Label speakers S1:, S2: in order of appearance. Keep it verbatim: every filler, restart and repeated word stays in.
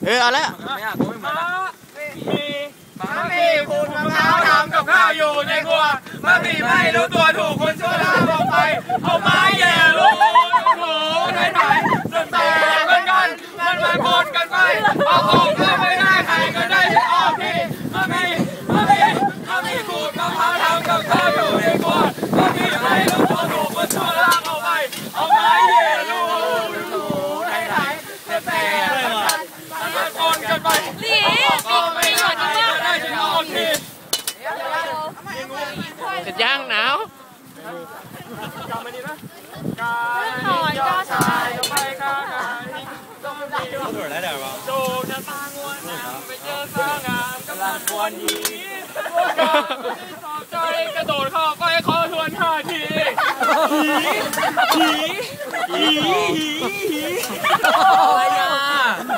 S1: เออเอาละ
S2: ไม่อยากกูไม่เหมือนละ
S3: มีมะมีคุณมะพร้าวทำกับข้าวอยู่ในครัวมะมีไม่รู้ตัวถูกคุณชั่วลากออกไปเอาไม้แย่ลูกโถไหนไหนจนแต่เหมือนกันมันมาปนกันไปเอาออกก็ไม่ได้ใครก็ได้ฉันออกทีมะมีมะมีมะมีคุณมะพร้าวทำกับข้าวอยู่ในครัวมะมีไม่รู้ตัวถูกคุณชั่วลากออกไปเอาไม้แย่ลูกโถไหนไหนจนแต่มันมาปนกันไปก็ไม่ได้ใครก็ได้ฉันออกที
S1: จะย่างหนาว
S3: กลับมาดีไหมกายยอดชายไปกายต้องดีว่าโจจะตางวนไปเจอสาวงามกำลังควรยีสอบใจกระโดดเข้าไปขอทวนท่าทีหีหีหีหีอะไรอ่ะ